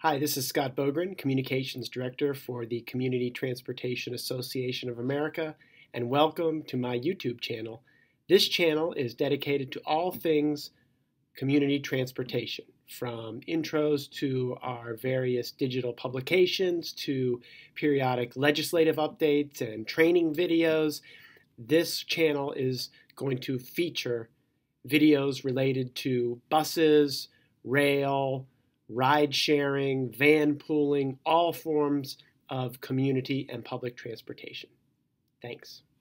Hi, this is Scott Bogren, Communications Director for the Community Transportation Association of America, and welcome to my YouTube channel. This channel is dedicated to all things community transportation, from intros to our various digital publications to periodic legislative updates and training videos. This channel is going to feature videos related to buses, rail, ride sharing, van pooling, all forms of community and public transportation. Thanks.